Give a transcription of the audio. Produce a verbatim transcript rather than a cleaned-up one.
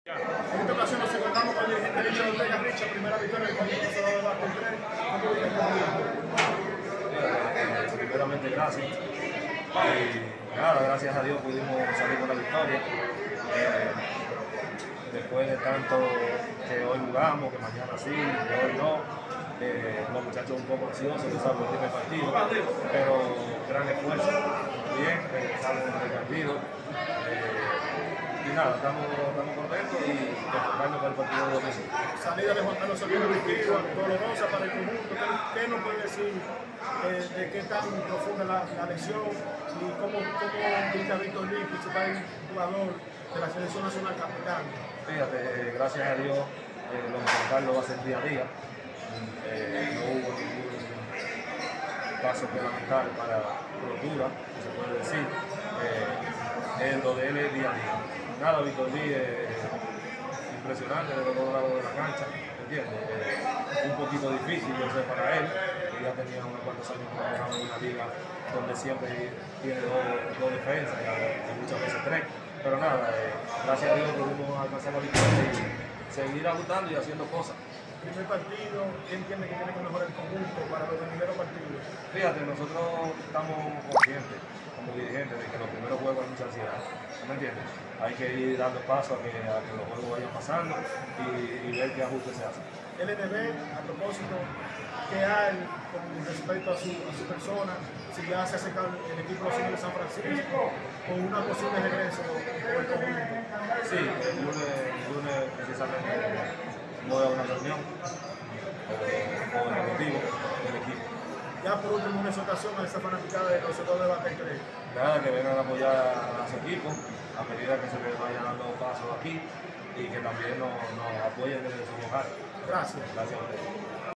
En esta ocasión nos encontramos con el dirigente Richard Ortega. Richard, primera victoria del conjunto Cerrado de Bate tres. ¿Cómo viene el campeonato? Primeramente, gracias. Y nada, gracias a Dios pudimos salir con la victoria. Eh, después de tanto que hoy jugamos, que mañana sí, que hoy no, eh, los muchachos un poco ansiosos, que saben el primer partido, pero gran esfuerzo, bien, regresamos del partido. Eh, y nada, estamos, estamos contentos y enfocando para el partido de domingo. Salida de Juan Carlos Solís, victoria dolorosa para el conjunto. ¿Qué, qué nos puede decir eh, de qué tan profunda la, la lesión y cómo, cómo viste a Víctor Lee, principal jugador de la selección nacional capitán? Fíjate, eh, gracias a Dios, eh, lo de Juan Carlos va a ser día a día. Eh, no hubo ningún caso que lamentar para rotura, se puede decir. Eh, lo de él es día a día. Nada, Víctor Lee es impresionante de los dos lados de la cancha, ¿entiendes? Eh, un poquito difícil, yo sé, para él, que ya tenía unos cuantos años trabajando en una liga donde siempre tiene dos, dos defensas y muchas veces tres. Pero nada, eh, gracias a Dios pudimos alcanzar la victoria y seguir ajustando y haciendo cosas. Primer partido, ¿quién entiende que tiene que mejorar el conjunto para los primeros partidos? Fíjate, nosotros estamos conscientes como dirigentes de que los primeros juegos hay mucha ansiedad, ¿me entiendes? Hay que ir dando paso a que, a que los juegos vayan pasando y, y ver qué ajustes se hacen. L N B, a propósito, ¿qué hay con respecto a su, a su persona? Si ya se acerca el equipo nacional de San Francisco con una posible regreso por el conjunto. Sí, el lunes, el lunes precisamente voy a una reunión con el ejecutivo del equipo. Ya por último, una exhortación a esa fanaticada de los Cerrados de Bate tres. Nada, que vengan a apoyar a su equipo a medida que se les vayan dando pasos aquí y que también nos, nos apoyen desde su hogar. Gracias. Gracias a ustedes.